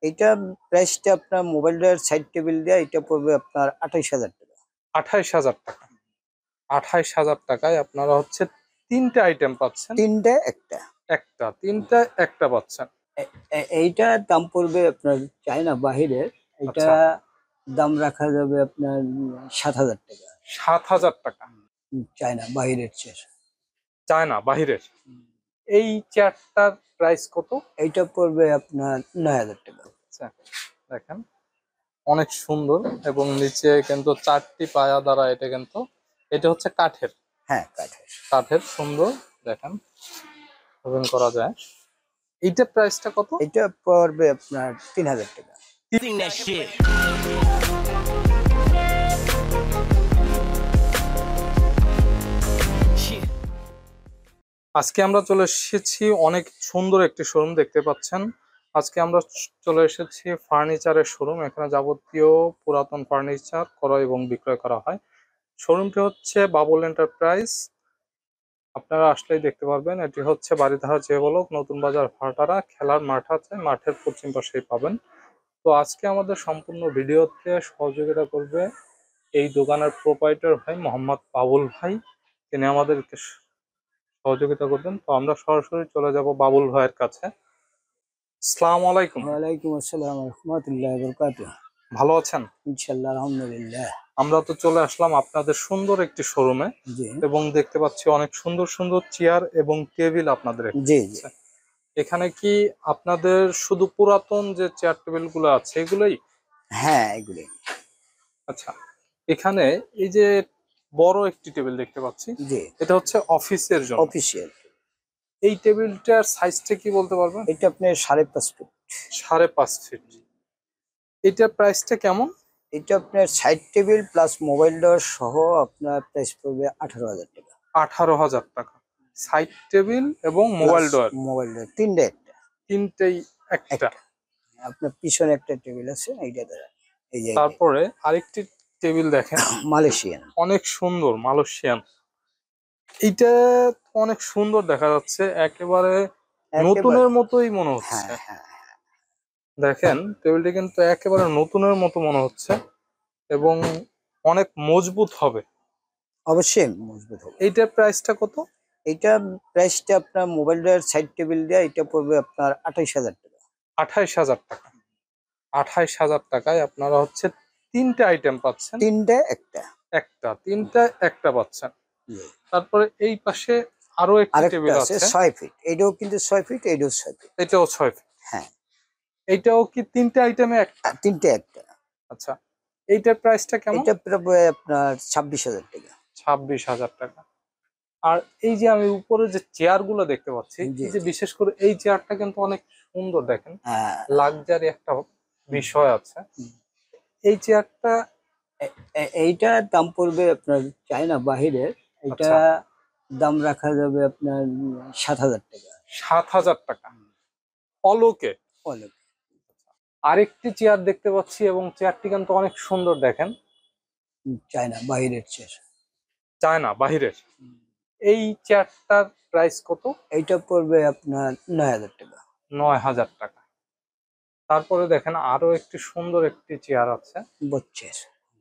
এটা প্রাইসটা আপনার মোবাইলের সাইড টেবিল দিয়ে এটা পড়বে আপনার 28,000 টাকা। 28,000 টাকা। 28,000 টাকায় আপনারা হচ্ছে 3টে আইটেম পাচ্ছেন। তিনটে একটা তিনটা একটা পাচ্ছেন। এইটার দাম পড়বে আপনার চায়না বাহিরের। এটা আচ্ছা। দাম রাখা যাবে আপনার 7,000 টাকা। 7,000 টাকা চায়না বাহিরের চেয়ার। চায়না বাহিরের। এই চেয়ারটার প্রাইস কত? এইটা পড়বে আপনার 9,000 টাকা। আচ্ছা, দেখেন অনেক সুন্দর এবং নিচে কিন্তু 4টি পায়া দ্বারা এটা হচ্ছে কাঠের। হ্যাঁ, কাঠের সুন্দর দেখেন ওপেন করা যায়। এইটা প্রাইসটা কত? এটা পড়বে আপনার 3,000 টাকা। আজকে আমরা চলে এসেছি অনেক সুন্দর একটি শোরুম দেখতে পাচ্ছেন। আজকে আমরা চলে এসেছি ফার্নিচারের শোরুম। এখানে যাবতীয় পুরাতন ফার্নিচার ক্রয় এবং বিক্রয় করা হয়। শোরুমটি হচ্ছে বাবুল এন্টারপ্রাইজ। আপনারা আসলেই দেখতে পারবেন। এটি হচ্ছে বারিধারা যে বলক নতুন বাজার ভাটারা খেলার মাঠ আছে, মাঠের পশ্চিম পাশেই পাবেন। তো আজকে আমাদের সম্পূর্ণ ভিডিওতে সহযোগিতা করবে এই দোকানের প্রোপাইটার ভাই মোহাম্মদ বাবুল ভাই। তিনি আমাদেরকে সহযোগিতা করবেন। তো আমরা সরাসরি চলে যাব বাবুল ভাইয়ের কাছে। আসসালামু আলাইকুম। ওয়ালাইকুম আসসালাম ওয়া রাহমাতুল্লাহি ওয়া বারাকাতুহু। ভালো আছেন? ইনশাআল্লাহ, আলহামদুলিল্লাহ। আমরা তো চলে আসলাম আপনাদের সুন্দর একটি শোরুমে জি এবং দেখতে পাচ্ছি অনেক সুন্দর সুন্দর চেয়ার এবং টেবিল আপনাদের জি জি। আছে। এখানে কি আপনাদের শুধু পুরাতন যে চেয়ার টেবিল গুলো আছে এগুলোই? হ্যাঁ, এগুলি। আচ্ছা, এখানে এই যে বড় একটি টেবিল দেখতে পাচ্ছি, জি, এটা হচ্ছে অফিসের জন্য। অফিসিয়াল। এই টেবিলটার সাইজটা কি বলতে পারবেন? এটা আপনার 5.5 ফিট। 5.5 ফিট। এটার প্রাইসটা কেমন? এটা আপনার side table plus mobile door সহ আপনার প্রাইস পড়বে 18,000 টাকা। 18,000 টাকা। সাইড টেবিল এবং মোবাইল ডোর মোবাইল ডোর তিনটে একটা। তিনটেই একটা। আপনার পিছনে একটা টেবিল আছে এইটা দ্বারা। এই যে তারপরে আরেকটি টেবিল দেখেন, মালয়েশিয়ান। অনেক সুন্দর মালয়েশিয়ান। এইটা অনেক সুন্দর দেখা যাচ্ছে, একেবারে নতুনের মতোই মনে হচ্ছে। হ্যাঁ হ্যাঁ, দেখেন টেবিলটি কিন্তু একেবারে নতুনের মতো মনে হচ্ছে এবং অনেক মজবুত হবে। অবশ্যই মজবুত হবে। এইটার প্রাইসটা কত? এইটা প্রাইসটা আপনার মোবাইল ডোর সাইড টেবিল দিয়ে এটা পড়বে আপনার 28,000 টাকা। 28,000 টাকা। 28,000 টাকায় আপনারা হচ্ছে 3টে আইটেম পাচ্ছেন। তিনটে একটা। তিনটা একটা পাচ্ছেন। তারপরে এই পাশে আরো একটি টেবিল আছে 6 ফিট। এটাও কিন্তু 6 ফিট, এটাও 6 ফিট। এটাও 6 ফিট। হ্যাঁ, এইটাও কি 3টে আইটেমে একটা? তিনটে একটা। আচ্ছা, এইটার প্রাইসটা কেমন? এটা পড়বে আপনার 26,000 টাকা। 26,000 টাকা। আর এই যে আমি উপরে যে চেয়ার গুলো দেখতে পাচ্ছি, জি, এই যে বিশেষ করে এই চেয়ারটা কিন্তু অনেক সুন্দর দেখেন, হ্যাঁ। লাক্সারি একটা বিষয় আছে। এই চেয়ারটা এইটার দাম পড়বে আপনার চায়না বাহিরের। এটা আচ্ছা, দাম রাখা যাবে আপনার 7,000 টাকা। 7,000 টাকা অলোকে। অনেক। আরেকটি চেয়ার দেখতে পাচ্ছি এবং চেয়ারটি কিন্তু অনেক সুন্দর দেখেন, চায়না বাহিরের চেয়ার। চায়না বাহিরের। এই চেয়ারটার প্রাইস কত? এইটা পড়বে আপনার 9,000 টাকা। 9,000 টাকা। তারপরে দেখেন আরো একটি সুন্দর একটি চেয়ার আছে, বচ্চের।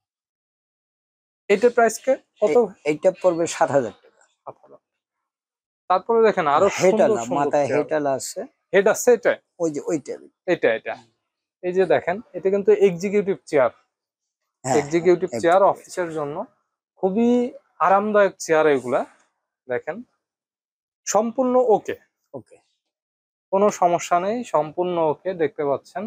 এইটার প্রাইস কত? এইটা পড়বে 7,000 টাকা। 7,000। তারপরে দেখেন আরো সুন্দর হেটালা, সুন্দর মাথায় চেয়ার। হেটালা আছে। হেড আছে এটা? ওই যে ওই টেবিল। এটা এই যে দেখেন, এটা কিন্তু এক্সিকিউটিভ চেয়ার। হ্যাঁ, এক্সিকিউটিভ চেয়ার অফিসের জন্য খুবই আরামদায়ক চেয়ার এগুলা। দেখেন সম্পূর্ণ ওকে, ওকে। কোনো সমস্যা নেই, সম্পূর্ণ ওকে। দেখতে পাচ্ছেন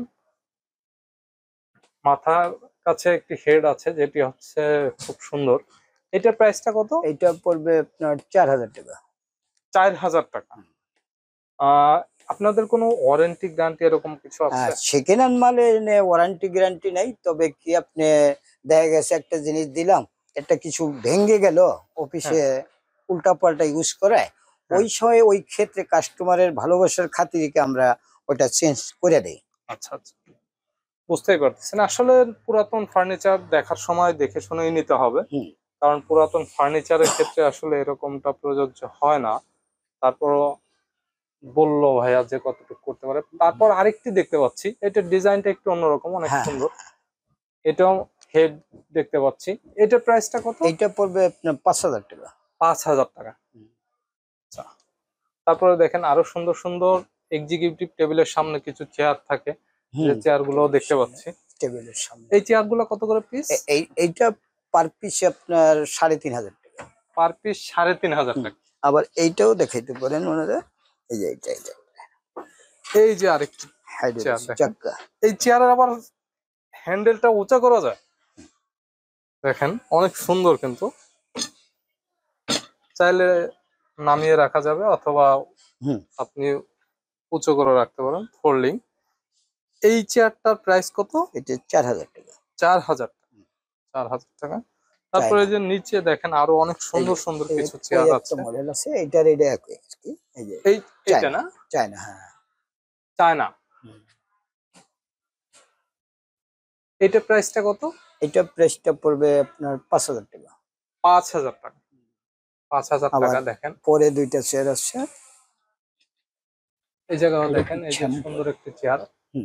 মাথার কাছে একটি হেড আছে যেটি হচ্ছে খুব সুন্দর। এটার প্রাইসটা কত? এইটা পড়বে আপনার 4,000 টাকা। 4,000 টাকা। আপনাদের কোনো ওয়ারেন্টি গ্যারান্টি এরকম কিছু আছে? সেকেন্ড হ্যান্ড মালে ওয়ারেন্টি গ্যারান্টি নাই। তবে কি আপনি দেখা গেছে একটা জিনিস দিলাম, একটা কিছু ভেঙে গেল, অফিসে উল্টা পাল্টা ইউজ করে, ওই সময় ওই ক্ষেত্রে কাস্টমারের ভালোবাসার খাতিরে আমরা ওটা চেঞ্জ করে দেই। আচ্ছা আচ্ছা, বুঝতেই পারতেছেন। আসলে পুরাতন ফার্নিচার দেখার সময় দেখে শুনেই নিতে হবে, কারণ পুরাতন ফার্নিচারের ক্ষেত্রে আসলে এরকমটা প্রযোজ্য হয় না। তারপরও বললো ভাইয়া যে কতটুকু করতে পারে। তারপর আরেকটি দেখতে পাচ্ছি, এটার ডিজাইনটা একটু অন্যরকম, অনেক হ্যাঁ, সুন্দর। এটাও হেড দেখতে পাচ্ছি। এটার প্রাইসটা কত? এইটা পড়বে আপনার 5,000 টাকা। 5,000 টাকা। হুম। আচ্ছা, তারপরে দেখেন আরো সুন্দর সুন্দর এক্সিকিউটিভ টেবিলের সামনে কিছু চেয়ার থাকে, যে হুম, চেয়ার গুলো দেখতে পাচ্ছি। টেবিলের সামনে এই চেয়ার গুলো কত করে পিস? এইটা পার পিস আপনার 3,500 টাকা। Per piece 3,500 hmm. টাকা। আবার এইটাও দেখাইতে পারেন ওনারা, এই যে এইটা এই যে আরেকটি হাইড্রোলিক চেয়ার দেখেন, চাক্কা। এই চেয়ারের আবার হ্যান্ডেলটা উঁচা করা যায়, দেখেন অনেক সুন্দর। কিন্তু চাইলে নামিয়ে রাখা যাবে অথবা হুম। আপনি উঁচু করে রাখতে পারেন, ফোল্ডিং। এই চেয়ারটার প্রাইস কত? এটা 4,000 টাকা। 4,000 টাকা। 4,000 টাকা। তারপরে চায়না। এই যে নিচে দেখেন আরো অনেক এই সুন্দর যে সুন্দর এই কিছু ওই চেয়ার একটা আছে। মডেল আছে, এটার এটা একই আর কি। এই যে এইটা চায়না, না? চায়না, হ্যাঁ। চায়না। হুম। এইটার প্রাইসটা কত? এটা প্রাইসটা পড়বে আপনার 5,000 টাকা। 5,000 টাকা। 5,000 আবার টাকা। দেখেন পরে দুইটা চেয়ার আছে। এই জায়গাও এটা দেখেন, কি এই যে শ্যাম্পু? সুন্দর একটি চেয়ার। হুম।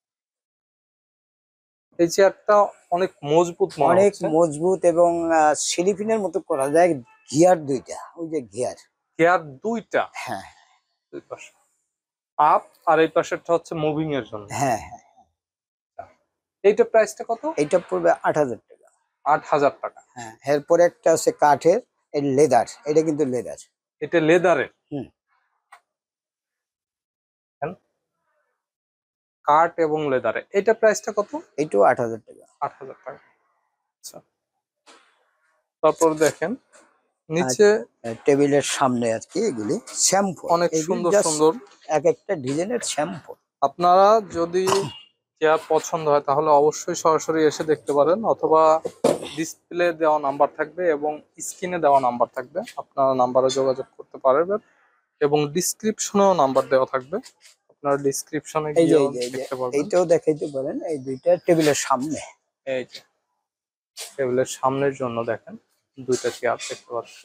এই চেয়ারটা অনেক মজবুত মনে অনেক হচ্ছে। মজবুত এবং সিলিপিনের মতো করা যায়। গিয়ার দুইটা, ওই যে গিয়ার। চেয়ার দুইটা, হ্যাঁ, দুই পাশে আপ, আর এই পাশেরটা হচ্ছে মুভিং এর জন্য। হ্যাঁ, হ্যাঁ। এইটা প্রাইসটা কত? এটা পড়বে 8,000 টাকা। 8,000 টাকা। হ্যাঁ, এরপরে একটা আছে কাঠের, লেদার, এটা কিন্তু লেদার। এটা লেদারের, হুম। কাঠ এবং লেদারে। এটা প্রাইসটা কত? এটাও 8,000 টাকা। 8,000 টাকা। আচ্ছা, তারপর দেখেন আর নিচে টেবিলের সামনে আর কি এগুলি শ্যাম্পু, অনেক এগুলি সুন্দর জাস্ট সুন্দর। এক একটা ডিজাইনের শ্যাম্পু। আপনারা যদি চেয়ার পছন্দ হয় তাহলে অবশ্যই সরাসরি এসে দেখতে পারেন, অথবা ডিসপ্লে দেওয়া নাম্বার থাকবে এবং স্ক্রিনে দেওয়া নাম্বার থাকবে, আপনারা নাম্বারে যোগাযোগ করতে পারবেন। এবং ডিসক্রিপশনেও নাম্বার দেওয়া থাকবে, আপনারা ডিসক্রিপশনে এই যে গিয়েও এই যে এই যে দেখতে পারবেন। এইটাও দেখাইতে পারেন, এই দুইটা টেবিলের সামনে। এই যে টেবিলের সামনের জন্য দেখেন দুইটা চেয়ার দেখতে পাচ্ছি।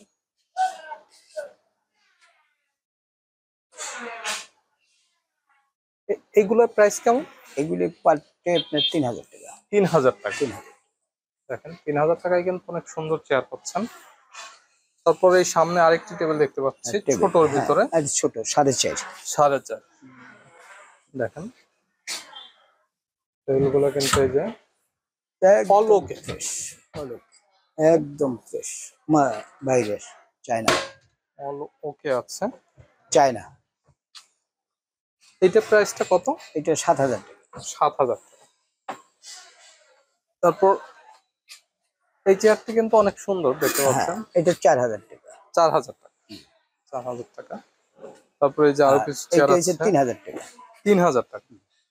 এগুলোর প্রাইস কেমন? এগুলি পার ডে আপনার 3,000 টাকা। 3,000 টাকা। 3,000। দেখেন 3,000 টাকায় কিন্তু অনেক সুন্দর চেয়ার পাচ্ছেন। তারপরে এই সামনে আরেকটি টেবিল দেখতে পাচ্ছি টেবিল, ছোটর হ্যাঁ, ভিতরে, আর ছোট 4.5। 4.5। দেখেন টেবিলগুলো কিন্তু এই যে একদম অলোকে, ফ্রেশ, একদম ফ্রেশ, বাইরের, চায়না, ওকে আছে। চায়না। এইটা প্রাইসটা কত? এটা 7,000 টাকা। 7,000 টাকা। তারপর এই চেয়ারটি কিন্তু অনেক সুন্দর দেখতে হ্যাঁ, পাচ্ছেন। এটা 4,000 টাকা। 4,000 টাকা। 4,000 টাকা। তারপরে এই যে আরো আর কিছু চেয়ার এটা হচ্ছে আছে 3,000 টাকা। 3,000 টাকা।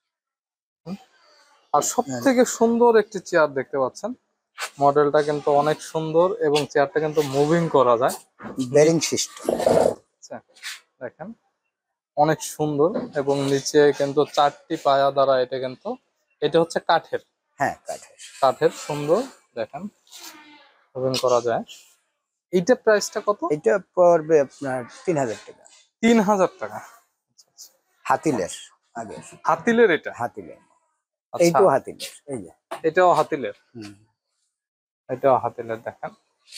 আর সব আর থেকে সুন্দর একটি চেয়ার দেখতে পাচ্ছেন, মডেলটা কিন্তু অনেক সুন্দর এবং চেয়ারটা কিন্তু মুভিং করা যায়। Bearing system. আচ্ছা, দেখেন অনেক সুন্দর এবং নিচে কিন্তু 4টি পায়া দ্বারা এটা কিন্তু, এটা হচ্ছে কাঠের, হ্যাঁ, কাঠের। কাঠের সুন্দর। দেখেন মুভিং করা যায়। এইটা প্রাইসটা কত? এটা পড়বে আপনার 3,000 টাকা। 3,000 টাকা। আচ্ছা, আচ্ছা। হাতিলের, আগে হাতিলের এটা? হাতিলের। আচ্ছা, এইটাও হাতিলের, এই যে। এটাও হাতিলের। হুম। এটাও হাতিলের। দেখেন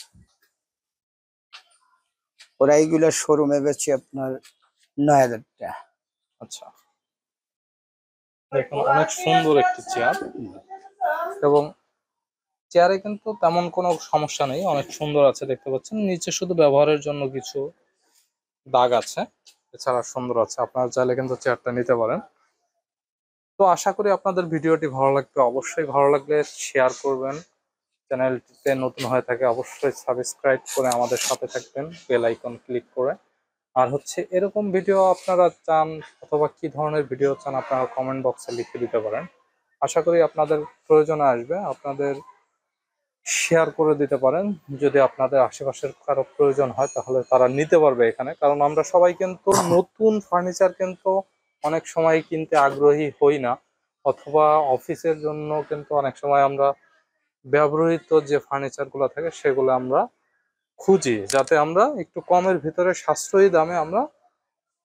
ওরা এইগুলো শোরুমে বেচে আপনার 9,000 টাকা। আচ্ছা, দেখুন অনেক সুন্দর একটি চেয়ার। এবং চেয়ারে কিন্তু তেমন কোনো সমস্যা নেই, অনেক সুন্দর আছে দেখতে পাচ্ছেন। নিচে শুধু ব্যবহারের জন্য কিছু দাগ আছে, এছাড়া সুন্দর আছে। আপনারা চাইলে কিন্তু চেয়ারটা নিতে পারেন। তো আশা করি আপনাদের ভিডিওটি ভালো লাগবে, অবশ্যই ভালো লাগলে শেয়ার করবেন। চ্যানেলটিতে নতুন হয়ে থাকে অবশ্যই সাবস্ক্রাইব করে আমাদের সাথে থাকবেন, বেল আইকন ক্লিক করে। আর হচ্ছে এরকম ভিডিও আপনারা চান অথবা কি ধরনের ভিডিও চান আপনারা কমেন্ট বক্সে লিখে দিতে পারেন। আশা করি আপনাদের প্রয়োজনে আসবে, আপনাদের শেয়ার করে দিতে পারেন। যদি আপনাদের আশেপাশের কারো প্রয়োজন হয় তাহলে তারা নিতে পারবে এখানে, কারণ আমরা সবাই কিন্তু নতুন ফার্নিচার কিন্তু অনেক সময় কিনতে আগ্রহী হই না, অথবা অফিসের জন্য কিন্তু অনেক সময় আমরা ব্যবহৃত যে ফার্নিচার গুলো থাকে সেগুলো আমরা খুঁজি, যাতে আমরা একটু কমের ভিতরে সাশ্রয়ী দামে আমরা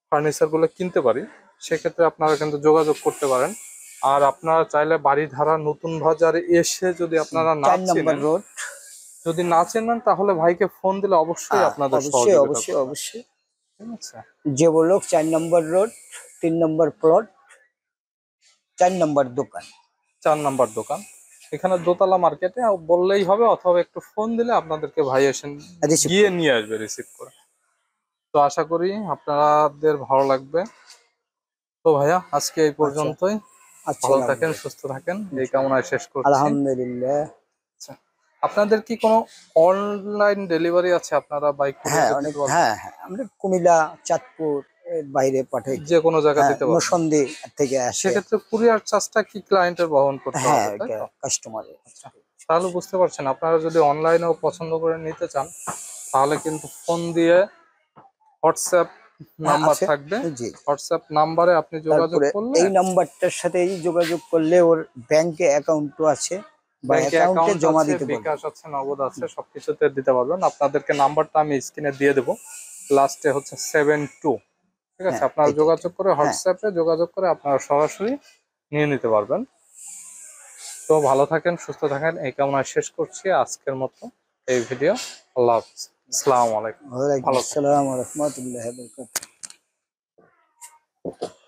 ফার্নিচার গুলো কিনতে পারি, সেক্ষেত্রে আপনারা কিন্তু যোগাযোগ করতে পারেন। আর আপনারা চাইলে বাড়িধারা নতুন বাজারে এসে যদি আপনারা না 4 নম্বর চেনেন, রোড। যদি না চেনেন তাহলে ভাইকে ফোন দিলে অবশ্যই আপনাদের অবশ্যই সহযোগিতা অবশ্যই করবে। অবশ্যই। ঠিক আছে, যে বললো 4 নম্বর রোড, 3 নম্বর প্লট, 4 নম্বর দোকান। 4 নাম্বার দোকান, এখানে দোতলা মার্কেটে বললেই হবে, অথবা একটু ফোন দিলে আপনাদেরকে ভাই এসে রিসিভ গিয়ে নিয়ে আসবে রিসিভ করে। তো আশা করি আপনাদের ভালো লাগবে। তো ভাইয়া আজকে এই আচ্ছা পর্যন্তই। আচ্ছা, ভালো থাকেন, সুস্থ থাকেন, এই কামনায় শেষ করছি। আলহামদুলিল্লাহ। আচ্ছা, আপনাদের কি কোনো অনলাইন ডেলিভারি আছে? আপনারা বাইক হ্যাঁ কুরিয়ারে অনেক, দিতে পারবেন? হ্যাঁ হ্যাঁ, আমরা কুমিল্লা, চাঁদপুর এর বাইরে পাঠাই। যে কোনো জায়গা হ্যাঁ, দিতে পারবেন? নরসিংদী থেকে আসে। সেক্ষেত্রে কুরিয়ার চার্জটা কি ক্লায়েন্টের বহন করতে হ্যাঁ, হবে, তাই এটা তো? কাস্টমারের। আচ্ছা, তাহলে বুঝতে পারছেন, আপনারা যদি অনলাইনেও পছন্দ করে নিতে চান তাহলে কিন্তু ফোন দিয়ে, হোয়াটসঅ্যাপ হ্যাঁ নাম্বার আছে, থাকবে, জি। হোয়াটসঅ্যাপ নাম্বারে আপনি যোগাযোগ তারপরে করলে, এই নাম্বারটার সাথেই যোগাযোগ করলে ওর ব্যাংকে অ্যাকাউন্টও আছে, বা ব্যাংকে অ্যাকাউন্টে অ্যাকাউন্ট জমা আছে, দিতে পারবে। বিকাশ আছে, নগদ আছে, সবকিছুতে দিতে পারবেন। আপনাদেরকে নাম্বারটা আমি স্ক্রিনে দিয়ে দেবো, লাস্টে হচ্ছে 72। ঠিক আছে, হ্যাঁ, আপনারা এটা যোগাযোগ করে, হ্যাঁ। হোয়াটসঅ্যাপে যোগাযোগ করে আপনারা সরাসরি নিয়ে নিতে পারবেন। তো ভালো থাকেন, সুস্থ থাকেন, এই কামনায় শেষ করছি আজকের মতো এই ভিডিও। আল্লাহ হাফিজ, আসসালামু আলাইকুম, ওয়ালাইকুম ভালো থাকেন। আসসালাম ওয়া রাহমাতুল্লাহি ওয়া বারাকাতুহু।